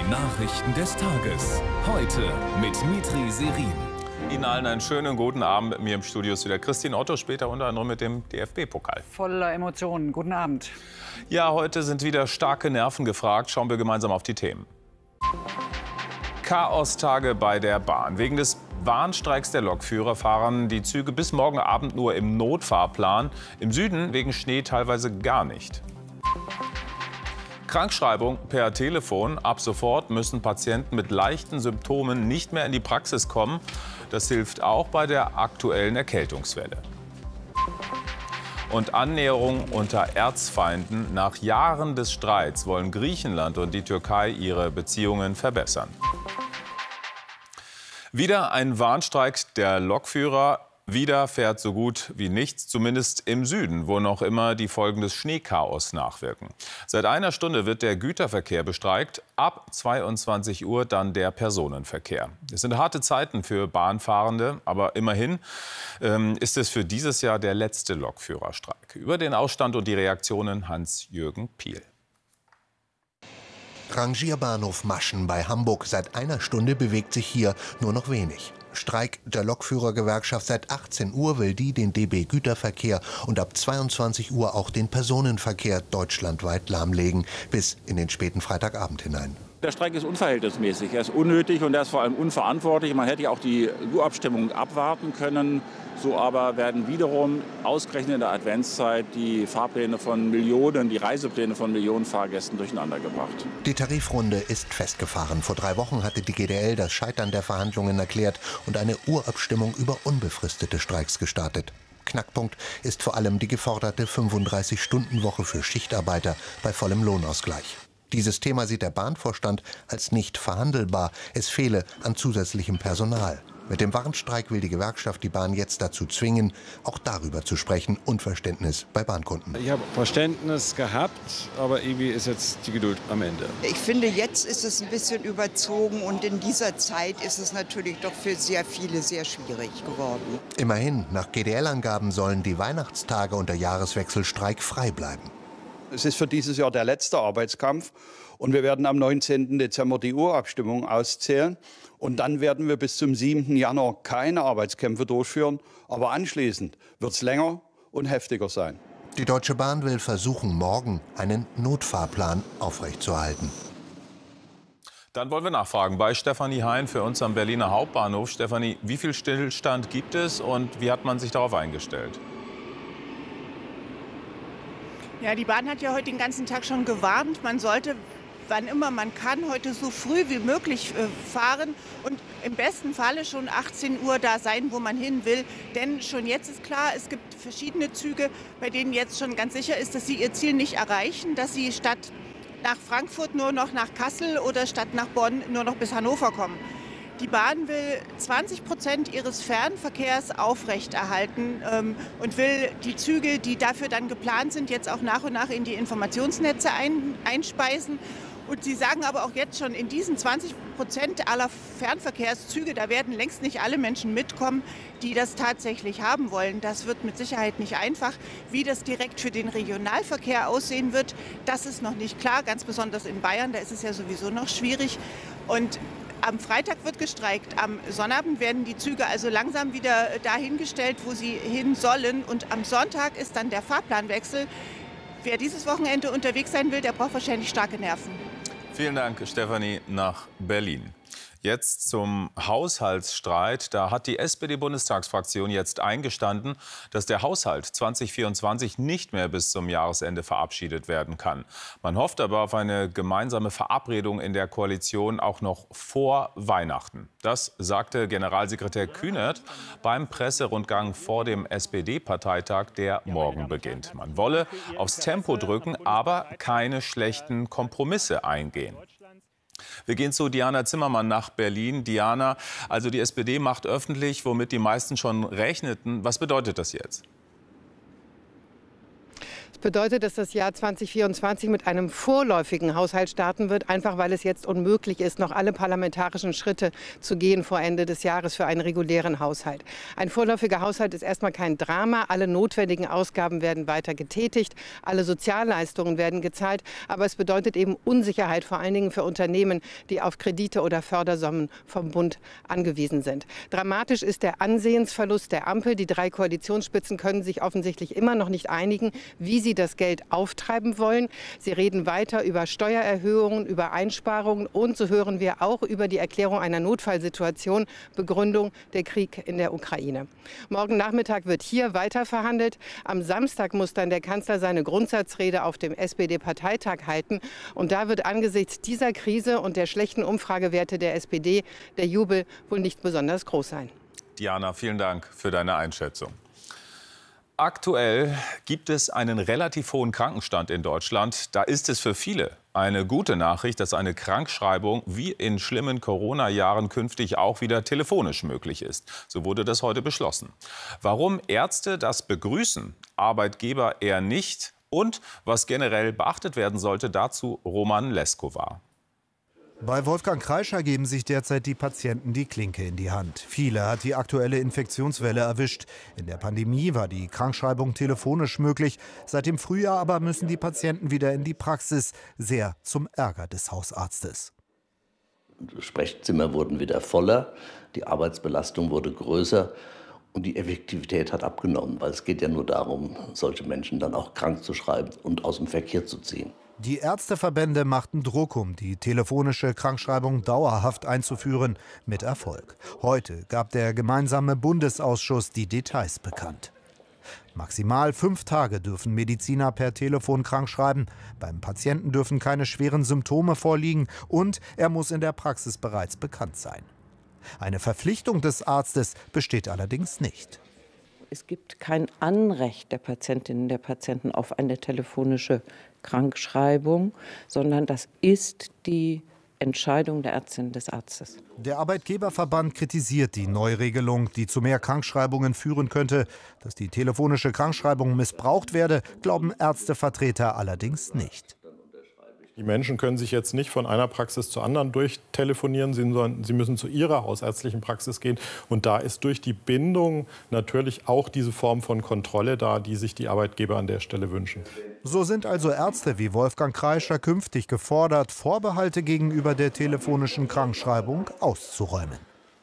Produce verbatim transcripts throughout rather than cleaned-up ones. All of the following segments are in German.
Nachrichten des Tages. Heute mit Mitri Serin. Ihnen allen einen schönen guten Abend. Mit mir im Studio ist wieder Christine Otto, später unter anderem mit dem D F B-Pokal. Voller Emotionen. Guten Abend. Ja, heute sind wieder starke Nerven gefragt. Schauen wir gemeinsam auf die Themen. Chaostage bei der Bahn. Wegen des Warnstreiks der Lokführer fahren die Züge bis morgen Abend nur im Notfahrplan. Im Süden wegen Schnee teilweise gar nicht. Krankschreibung per Telefon. Ab sofort müssen Patienten mit leichten Symptomen nicht mehr in die Praxis kommen. Das hilft auch bei der aktuellen Erkältungswelle. Und Annäherung unter Erzfeinden. Nach Jahren des Streits wollen Griechenland und die Türkei ihre Beziehungen verbessern. Wieder ein Warnstreik der Lokführer. Wieder fährt so gut wie nichts, zumindest im Süden, wo noch immer die Folgen des Schneechaos nachwirken. Seit einer Stunde wird der Güterverkehr bestreikt, ab zweiundzwanzig Uhr dann der Personenverkehr. Es sind harte Zeiten für Bahnfahrende, aber immerhin ähm, ist es für dieses Jahr der letzte Lokführerstreik. Über den Ausstand und die Reaktionen Hans-Jürgen Piel. Rangierbahnhof Maschen bei Hamburg. Seit einer Stunde bewegt sich hier nur noch wenig. Streik der Lokführergewerkschaft. Seit achtzehn Uhr will die den D B Güterverkehr und ab zweiundzwanzig Uhr auch den Personenverkehr deutschlandweit lahmlegen, bis in den späten Freitagabend hinein. Der Streik ist unverhältnismäßig, er ist unnötig und er ist vor allem unverantwortlich. Man hätte ja auch die U A-Abstimmung abwarten können. So aber werden wiederum ausgerechnet in der Adventszeit die Fahrpläne von Millionen, die Reisepläne von Millionen Fahrgästen durcheinander gebracht. Die Tarifrunde ist festgefahren. Vor drei Wochen hatte die G D L das Scheitern der Verhandlungen erklärt und eine Urabstimmung über unbefristete Streiks gestartet. Knackpunkt ist vor allem die geforderte fünfunddreißig-Stunden-Woche für Schichtarbeiter bei vollem Lohnausgleich. Dieses Thema sieht der Bahnvorstand als nicht verhandelbar. Es fehle an zusätzlichem Personal. Mit dem Warnstreik will die Gewerkschaft die Bahn jetzt dazu zwingen, auch darüber zu sprechen. Unverständnis bei Bahnkunden. Ich habe Verständnis gehabt, aber irgendwie ist jetzt die Geduld am Ende. Ich finde, jetzt ist es ein bisschen überzogen und in dieser Zeit ist es natürlich doch für sehr viele sehr schwierig geworden. Immerhin, nach G D L-Angaben sollen die Weihnachtstage und der Jahreswechsel streikfrei bleiben. Es ist für dieses Jahr der letzte Arbeitskampf und wir werden am neunzehnten Dezember die Urabstimmung auszählen. Und dann werden wir bis zum siebten Januar keine Arbeitskämpfe durchführen. Aber anschließend wird es länger und heftiger sein. Die Deutsche Bahn will versuchen, morgen einen Notfahrplan aufrechtzuerhalten. Dann wollen wir nachfragen bei Stefanie Hein für uns am Berliner Hauptbahnhof. Stefanie, wie viel Stillstand gibt es und wie hat man sich darauf eingestellt? Ja, die Bahn hat ja heute den ganzen Tag schon gewarnt, man sollte, wann immer man kann, heute so früh wie möglich äh, fahren und im besten Falle schon achtzehn Uhr da sein, wo man hin will. Denn schon jetzt ist klar, es gibt verschiedene Züge, bei denen jetzt schon ganz sicher ist, dass sie ihr Ziel nicht erreichen, dass sie statt nach Frankfurt nur noch nach Kassel oder statt nach Bonn nur noch bis Hannover kommen. Die Bahn will zwanzig Prozent ihres Fernverkehrs aufrechterhalten ähm, und will die Züge, die dafür dann geplant sind, jetzt auch nach und nach in die Informationsnetze ein, einspeisen. Und sie sagen aber auch jetzt schon, in diesen zwanzig Prozent aller Fernverkehrszüge, da werden längst nicht alle Menschen mitkommen, die das tatsächlich haben wollen. Das wird mit Sicherheit nicht einfach. Wie das direkt für den Regionalverkehr aussehen wird, das ist noch nicht klar, ganz besonders in Bayern, da ist es ja sowieso noch schwierig. Und am Freitag wird gestreikt, am Sonnabend werden die Züge also langsam wieder dahingestellt, wo sie hin sollen. Und am Sonntag ist dann der Fahrplanwechsel. Wer dieses Wochenende unterwegs sein will, der braucht wahrscheinlich starke Nerven. Vielen Dank, Stefanie, nach Berlin. Jetzt zum Haushaltsstreit. Da hat die S P D-Bundestagsfraktion jetzt eingestanden, dass der Haushalt zweitausendvierundzwanzig nicht mehr bis zum Jahresende verabschiedet werden kann. Man hofft aber auf eine gemeinsame Verabredung in der Koalition auch noch vor Weihnachten. Das sagte Generalsekretär Kühnert beim Presserundgang vor dem S P D-Parteitag, der morgen beginnt. Man wolle aufs Tempo drücken, aber keine schlechten Kompromisse eingehen. Wir gehen zu Diana Zimmermann nach Berlin. Diana, also die S P D macht öffentlich, womit die meisten schon rechneten. Was bedeutet das jetzt? Das bedeutet, dass das Jahr zweitausendvierundzwanzig mit einem vorläufigen Haushalt starten wird, einfach weil es jetzt unmöglich ist, noch alle parlamentarischen Schritte zu gehen vor Ende des Jahres für einen regulären Haushalt. Ein vorläufiger Haushalt ist erstmal kein Drama. Alle notwendigen Ausgaben werden weiter getätigt, alle Sozialleistungen werden gezahlt. Aber es bedeutet eben Unsicherheit, vor allen Dingen für Unternehmen, die auf Kredite oder Fördersummen vom Bund angewiesen sind. Dramatisch ist der Ansehensverlust der Ampel. Die drei Koalitionsspitzen können sich offensichtlich immer noch nicht einigen, wie sie das Geld auftreiben wollen. Sie reden weiter über Steuererhöhungen, über Einsparungen und, so hören wir, auch über die Erklärung einer Notfallsituation, Begründung der Krieg in der Ukraine. Morgen Nachmittag wird hier weiter verhandelt. Am Samstag muss dann der Kanzler seine Grundsatzrede auf dem S P D-Parteitag halten. Und da wird angesichts dieser Krise und der schlechten Umfragewerte der S P D der Jubel wohl nicht besonders groß sein. Diana, vielen Dank für deine Einschätzung. Aktuell gibt es einen relativ hohen Krankenstand in Deutschland. Da ist es für viele eine gute Nachricht, dass eine Krankschreibung wie in schlimmen Corona-Jahren künftig auch wieder telefonisch möglich ist. So wurde das heute beschlossen. Warum Ärzte das begrüßen, Arbeitgeber eher nicht und was generell beachtet werden sollte, dazu Roman Leskovar. Bei Wolfgang Kreischer geben sich derzeit die Patienten die Klinke in die Hand. Viele hat die aktuelle Infektionswelle erwischt. In der Pandemie war die Krankschreibung telefonisch möglich. Seit dem Frühjahr aber müssen die Patienten wieder in die Praxis, sehr zum Ärger des Hausarztes. Sprechzimmer wurden wieder voller, die Arbeitsbelastung wurde größer und die Effektivität hat abgenommen. Weil es geht ja nur darum, solche Menschen dann auch krank zu schreiben und aus dem Verkehr zu ziehen. Die Ärzteverbände machten Druck, um die telefonische Krankschreibung dauerhaft einzuführen, mit Erfolg. Heute gab der gemeinsame Bundesausschuss die Details bekannt. Maximal fünf Tage dürfen Mediziner per Telefon krankschreiben. Beim Patienten dürfen keine schweren Symptome vorliegen und er muss in der Praxis bereits bekannt sein. Eine Verpflichtung des Arztes besteht allerdings nicht. Es gibt kein Anrecht der Patientinnen und der Patienten auf eine telefonische Krankschreibung, sondern das ist die Entscheidung der Ärztin des Arztes. Der Arbeitgeberverband kritisiert die Neuregelung, die zu mehr Krankschreibungen führen könnte. Dass die telefonische Krankschreibung missbraucht werde, glauben Ärztevertreter allerdings nicht. Die Menschen können sich jetzt nicht von einer Praxis zur anderen durchtelefonieren, sondern sie müssen zu ihrer hausärztlichen Praxis gehen. Und da ist durch die Bindung natürlich auch diese Form von Kontrolle da, die sich die Arbeitgeber an der Stelle wünschen. So sind also Ärzte wie Wolfgang Kreischer künftig gefordert, Vorbehalte gegenüber der telefonischen Krankschreibung auszuräumen.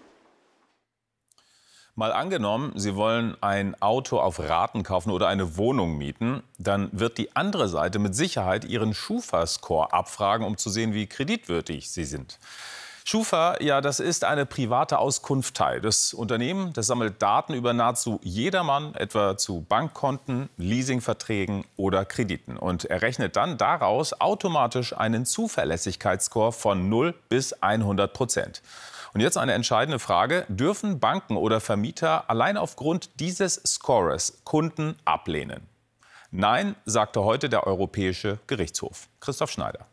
Mal angenommen, Sie wollen ein Auto auf Raten kaufen oder eine Wohnung mieten, dann wird die andere Seite mit Sicherheit Ihren Schufa-Score abfragen, um zu sehen, wie kreditwürdig Sie sind. Schufa, ja, das ist eine private Auskunftei. Das Unternehmen, das sammelt Daten über nahezu jedermann, etwa zu Bankkonten, Leasingverträgen oder Krediten. Und errechnet dann daraus automatisch einen Zuverlässigkeitsscore von null bis hundert Prozent. Und jetzt eine entscheidende Frage. Dürfen Banken oder Vermieter allein aufgrund dieses Scores Kunden ablehnen? Nein, sagte heute der Europäische Gerichtshof. Christoph Schneider.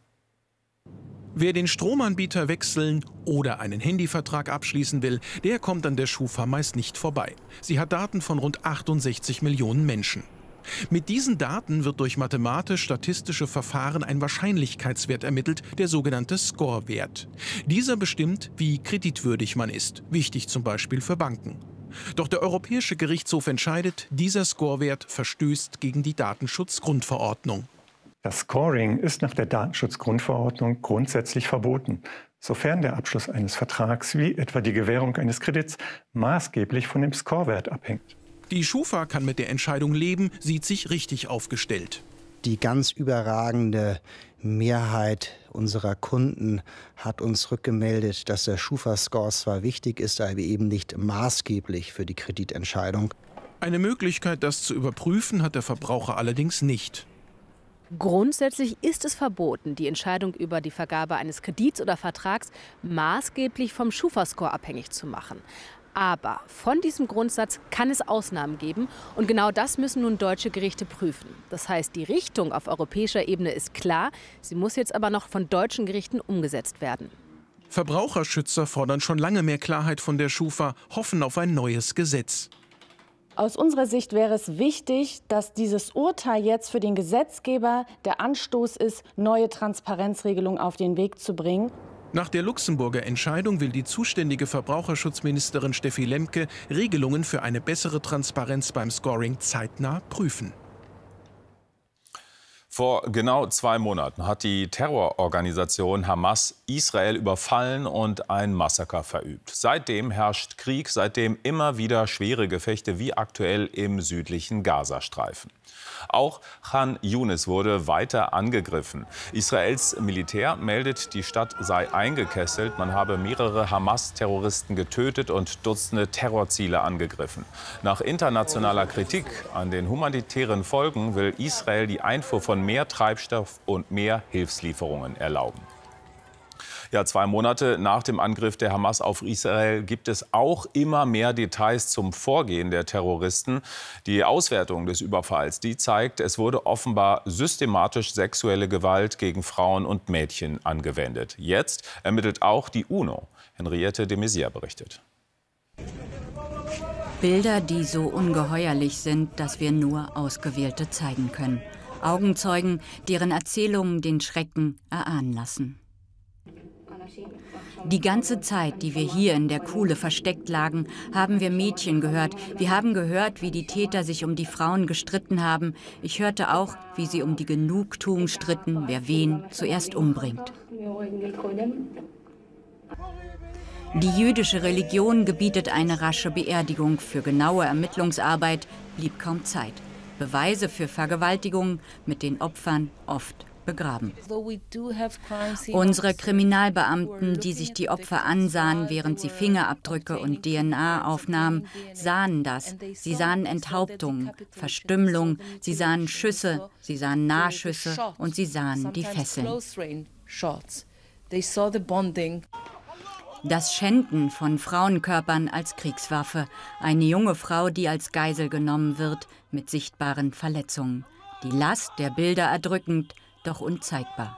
Wer den Stromanbieter wechseln oder einen Handyvertrag abschließen will, der kommt an der Schufa meist nicht vorbei. Sie hat Daten von rund achtundsechzig Millionen Menschen. Mit diesen Daten wird durch mathematisch-statistische Verfahren ein Wahrscheinlichkeitswert ermittelt, der sogenannte Score-Wert. Dieser bestimmt, wie kreditwürdig man ist, wichtig zum Beispiel für Banken. Doch der Europäische Gerichtshof entscheidet, dieser Score-Wert verstößt gegen die Datenschutzgrundverordnung. Das Scoring ist nach der Datenschutzgrundverordnung grundsätzlich verboten, sofern der Abschluss eines Vertrags wie etwa die Gewährung eines Kredits maßgeblich von dem Scorewert abhängt. Die Schufa kann mit der Entscheidung leben, sieht sich richtig aufgestellt. Die ganz überragende Mehrheit unserer Kunden hat uns rückgemeldet, dass der Schufa-Score zwar wichtig ist, aber eben nicht maßgeblich für die Kreditentscheidung. Eine Möglichkeit, das zu überprüfen, hat der Verbraucher allerdings nicht. Grundsätzlich ist es verboten, die Entscheidung über die Vergabe eines Kredits oder Vertrags maßgeblich vom Schufa-Score abhängig zu machen. Aber von diesem Grundsatz kann es Ausnahmen geben und genau das müssen nun deutsche Gerichte prüfen. Das heißt, die Richtung auf europäischer Ebene ist klar, sie muss jetzt aber noch von deutschen Gerichten umgesetzt werden. Verbraucherschützer fordern schon lange mehr Klarheit von der Schufa, hoffen auf ein neues Gesetz. Aus unserer Sicht wäre es wichtig, dass dieses Urteil jetzt für den Gesetzgeber der Anstoß ist, neue Transparenzregelungen auf den Weg zu bringen. Nach der Luxemburger Entscheidung will die zuständige Verbraucherschutzministerin Steffi Lemke Regelungen für eine bessere Transparenz beim Scoring zeitnah prüfen. Vor genau zwei Monaten hat die Terrororganisation Hamas Israel überfallen und ein Massaker verübt. Seitdem herrscht Krieg, seitdem immer wieder schwere Gefechte wie aktuell im südlichen Gazastreifen. Auch Khan Yunis wurde weiter angegriffen. Israels Militär meldet, die Stadt sei eingekesselt. Man habe mehrere Hamas-Terroristen getötet und Dutzende Terrorziele angegriffen. Nach internationaler Kritik an den humanitären Folgen will Israel die Einfuhr von mehr Treibstoff und mehr Hilfslieferungen erlauben. Ja, zwei Monate nach dem Angriff der Hamas auf Israel gibt es auch immer mehr Details zum Vorgehen der Terroristen. Die Auswertung des Überfalls, die zeigt, es wurde offenbar systematisch sexuelle Gewalt gegen Frauen und Mädchen angewendet. Jetzt ermittelt auch die UNO. Henriette de Maizière berichtet. Bilder, die so ungeheuerlich sind, dass wir nur Ausgewählte zeigen können. Augenzeugen, deren Erzählungen den Schrecken erahnen lassen. Die ganze Zeit, die wir hier in der Kuhle versteckt lagen, haben wir Mädchen gehört. Wir haben gehört, wie die Täter sich um die Frauen gestritten haben. Ich hörte auch, wie sie um die Genugtuung stritten, wer wen zuerst umbringt. Die jüdische Religion gebietet eine rasche Beerdigung. Für genaue Ermittlungsarbeit blieb kaum Zeit. Beweise für Vergewaltigungen mit den Opfern oft begraben. Unsere Kriminalbeamten, die sich die Opfer ansahen, während sie Fingerabdrücke und D N A aufnahmen, sahen das. Sie sahen Enthauptungen, Verstümmelung, sie sahen Schüsse, sie sahen Nahschüsse und sie sahen die Fesseln. Das Schänden von Frauenkörpern als Kriegswaffe. Eine junge Frau, die als Geisel genommen wird, mit sichtbaren Verletzungen. Die Last der Bilder erdrückend, doch unzeigbar.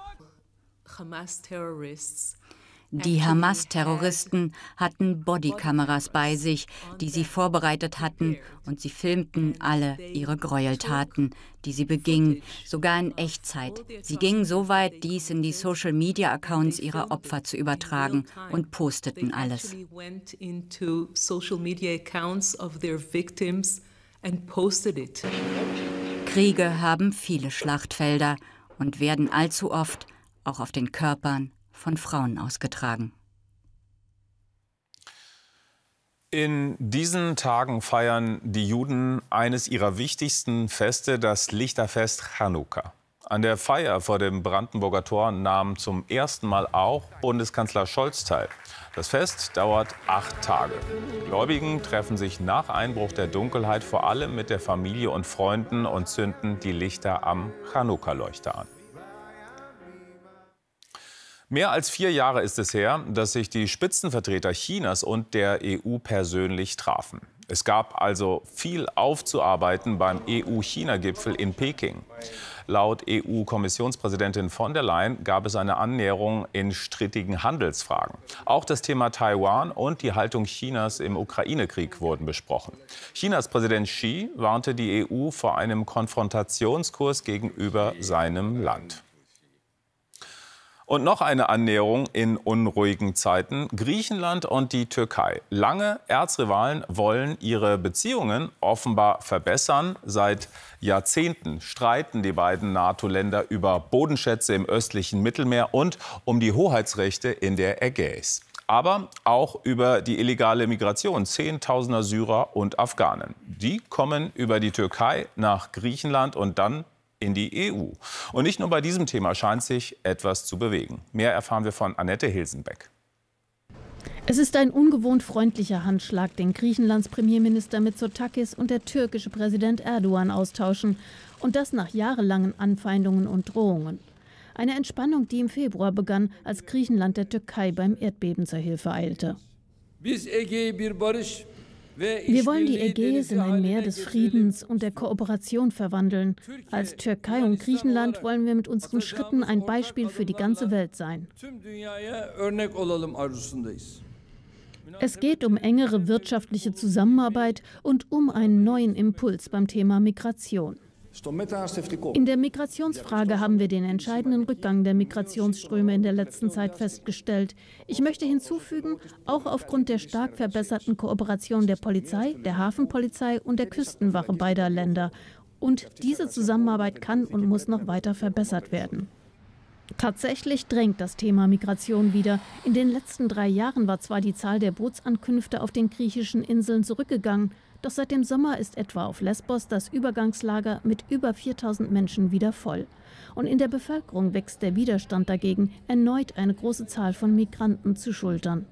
Die Hamas-Terroristen hatten Bodykameras bei sich, die sie vorbereitet hatten, und sie filmten alle ihre Gräueltaten, die sie begingen, sogar in Echtzeit. Sie gingen so weit, dies in die Social-Media-Accounts ihrer Opfer zu übertragen und posteten alles. Kriege haben viele Schlachtfelder und werden allzu oft auch auf den Körpern von Frauen ausgetragen. In diesen Tagen feiern die Juden eines ihrer wichtigsten Feste, das Lichterfest Chanukka. An der Feier vor dem Brandenburger Tor nahm zum ersten Mal auch Bundeskanzler Scholz teil. Das Fest dauert acht Tage. Die Gläubigen treffen sich nach Einbruch der Dunkelheit vor allem mit der Familie und Freunden und zünden die Lichter am Chanukka-Leuchter an. Mehr als vier Jahre ist es her, dass sich die Spitzenvertreter Chinas und der E U persönlich trafen. Es gab also viel aufzuarbeiten beim E U-China-Gipfel in Peking. Laut E U-Kommissionspräsidentin von der Leyen gab es eine Annäherung in strittigen Handelsfragen. Auch das Thema Taiwan und die Haltung Chinas im Ukraine-Krieg wurden besprochen. Chinas Präsident Xi warnte die E U vor einem Konfrontationskurs gegenüber seinem Land. Und noch eine Annäherung in unruhigen Zeiten. Griechenland und die Türkei. Lange Erzrivalen wollen ihre Beziehungen offenbar verbessern. Seit Jahrzehnten streiten die beiden NATO-Länder über Bodenschätze im östlichen Mittelmeer und um die Hoheitsrechte in der Ägäis. Aber auch über die illegale Migration Zehntausender Syrer und Afghanen. Die kommen über die Türkei nach Griechenland und dann in die E U. Und nicht nur bei diesem Thema scheint sich etwas zu bewegen. Mehr erfahren wir von Annette Hilsenbeck. Es ist ein ungewohnt freundlicher Handschlag, den Griechenlands Premierminister Mitsotakis und der türkische Präsident Erdogan austauschen. Und das nach jahrelangen Anfeindungen und Drohungen. Eine Entspannung, die im Februar begann, als Griechenland der Türkei beim Erdbeben zur Hilfe eilte. Wir wollen die Ägäis in ein Meer des Friedens und der Kooperation verwandeln. Als Türkei und Griechenland wollen wir mit unseren Schritten ein Beispiel für die ganze Welt sein. Es geht um engere wirtschaftliche Zusammenarbeit und um einen neuen Impuls beim Thema Migration. In der Migrationsfrage haben wir den entscheidenden Rückgang der Migrationsströme in der letzten Zeit festgestellt. Ich möchte hinzufügen, auch aufgrund der stark verbesserten Kooperation der Polizei, der Hafenpolizei und der Küstenwache beider Länder. Und diese Zusammenarbeit kann und muss noch weiter verbessert werden. Tatsächlich drängt das Thema Migration wieder. In den letzten drei Jahren war zwar die Zahl der Bootsankünfte auf den griechischen Inseln zurückgegangen, doch seit dem Sommer ist etwa auf Lesbos das Übergangslager mit über viertausend Menschen wieder voll. Und in der Bevölkerung wächst der Widerstand dagegen, erneut eine große Zahl von Migranten zu schultern.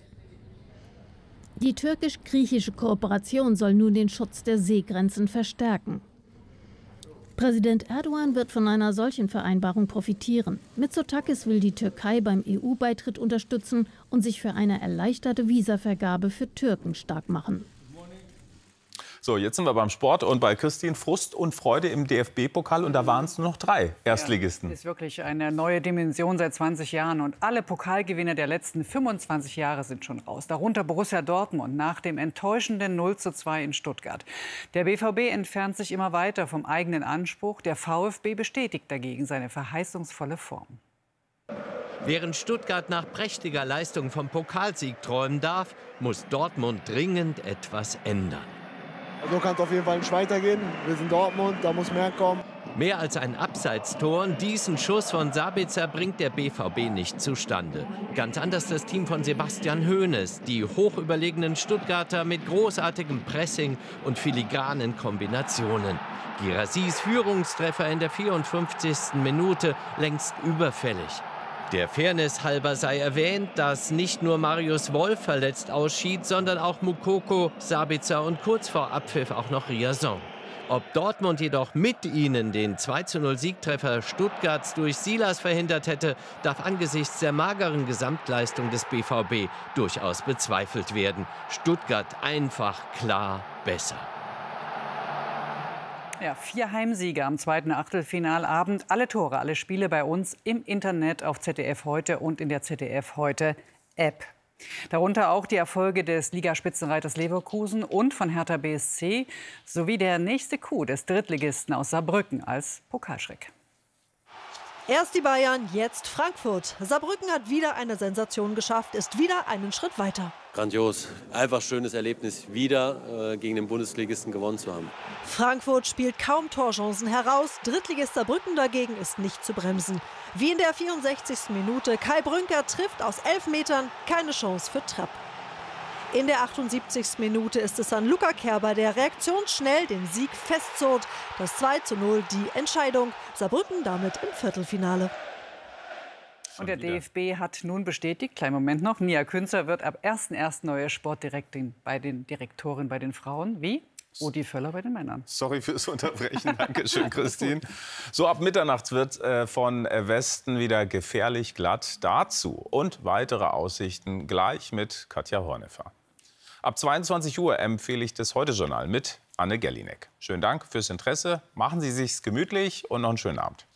Die türkisch-griechische Kooperation soll nun den Schutz der Seegrenzen verstärken. Präsident Erdogan wird von einer solchen Vereinbarung profitieren. Mitsotakis will die Türkei beim E U-Beitritt unterstützen und sich für eine erleichterte Visavergabe für Türken stark machen. So, jetzt sind wir beim Sport und bei Christine. Frust und Freude im D F B-Pokal und da waren es nur noch drei Erstligisten. Ja, ist wirklich eine neue Dimension seit zwanzig Jahren und alle Pokalgewinner der letzten fünfundzwanzig Jahre sind schon raus. Darunter Borussia Dortmund nach dem enttäuschenden null zu zwei in Stuttgart. Der B V B entfernt sich immer weiter vom eigenen Anspruch. Der VfB bestätigt dagegen seine verheißungsvolle Form. Während Stuttgart nach prächtiger Leistung vom Pokalsieg träumen darf, muss Dortmund dringend etwas ändern. So kann es auf jeden Fall nicht weitergehen. Wir sind Dortmund, da muss mehr kommen. Mehr als ein Abseitstor und diesen Schuss von Sabitzer bringt der B V B nicht zustande. Ganz anders das Team von Sebastian Hoeneß. Die hochüberlegenen Stuttgarter mit großartigem Pressing und filigranen Kombinationen. Guirassis Führungstreffer in der vierundfünfzigsten Minute längst überfällig. Der Fairness halber sei erwähnt, dass nicht nur Marius Wolf verletzt ausschied, sondern auch Moukoko, Sabitzer und kurz vor Abpfiff auch noch Riazon. Ob Dortmund jedoch mit ihnen den zwei zu null Siegtreffer Stuttgarts durch Silas verhindert hätte, darf angesichts der mageren Gesamtleistung des B V B durchaus bezweifelt werden. Stuttgart einfach klar besser. Ja, vier Heimsiege am zweiten Achtelfinalabend. Alle Tore, alle Spiele bei uns im Internet auf Z D F Heute und in der Z D F Heute App. Darunter auch die Erfolge des Ligaspitzenreiters Leverkusen und von Hertha B S C sowie der nächste Coup des Drittligisten aus Saarbrücken als Pokalschreck. Erst die Bayern, jetzt Frankfurt. Saarbrücken hat wieder eine Sensation geschafft, ist wieder einen Schritt weiter. Grandios. Einfach schönes Erlebnis, wieder äh, gegen den Bundesligisten gewonnen zu haben. Frankfurt spielt kaum Torchancen heraus. Drittligist Saarbrücken dagegen ist nicht zu bremsen. Wie in der vierundsechzigsten Minute. Kai Brünker trifft aus elf Metern, keine Chance für Trapp. In der achtundsiebzigsten Minute ist es dann Luca Kerber, der reaktionsschnell den Sieg festzurrt. Das zwei zu null, die Entscheidung. Saarbrücken damit im Viertelfinale. Und der D F B hat nun bestätigt, kleinen Moment noch, Nia Künzer wird ab ersten ersten neue Sportdirektorin bei den Direktorin bei den Frauen. Wie? Rudi Völler bei den Männern. Sorry fürs Unterbrechen. Dankeschön, Christine. So ab Mitternacht wird äh, von Westen wieder gefährlich glatt. Dazu und weitere Aussichten gleich mit Katja Horneffer. Ab zweiundzwanzig Uhr empfehle ich das Heute-Journal mit Anne Gellinek. Schönen Dank fürs Interesse. Machen Sie sich's gemütlich und noch einen schönen Abend.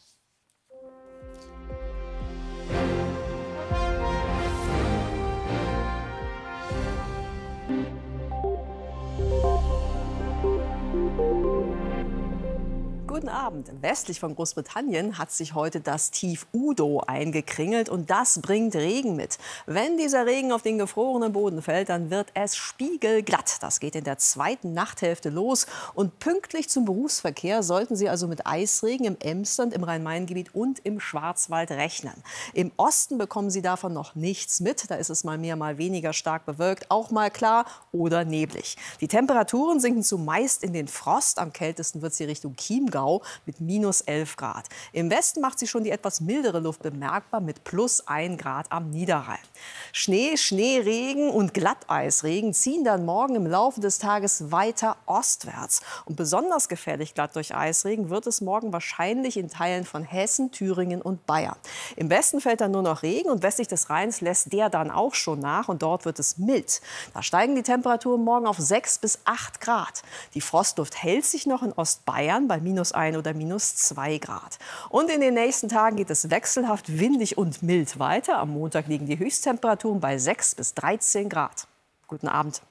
Guten Abend. Westlich von Großbritannien hat sich heute das Tief Udo eingekringelt und das bringt Regen mit. Wenn dieser Regen auf den gefrorenen Boden fällt, dann wird es spiegelglatt. Das geht in der zweiten Nachthälfte los und pünktlich zum Berufsverkehr sollten Sie also mit Eisregen im Emsland, im Rhein-Main-Gebiet und im Schwarzwald rechnen. Im Osten bekommen Sie davon noch nichts mit. Da ist es mal mehr, mal weniger stark bewölkt, auch mal klar oder neblig. Die Temperaturen sinken zumeist in den Frost. Am kältesten wird sie Richtung Chiemgau mit minus elf Grad. Im Westen macht sich schon die etwas mildere Luft bemerkbar mit plus ein Grad am Niederrhein. Schnee, Schneeregen und Glatteisregen ziehen dann morgen im Laufe des Tages weiter ostwärts. Und besonders gefährlich glatt durch Eisregen wird es morgen wahrscheinlich in Teilen von Hessen, Thüringen und Bayern. Im Westen fällt dann nur noch Regen und westlich des Rheins lässt der dann auch schon nach und dort wird es mild. Da steigen die Temperaturen morgen auf sechs bis acht Grad. Die Frostluft hält sich noch in Ostbayern bei minus ein oder minus zwei Grad. Und in den nächsten Tagen geht es wechselhaft windig und mild weiter. Am Montag liegen die Höchsttemperaturen bei sechs bis dreizehn Grad. Guten Abend.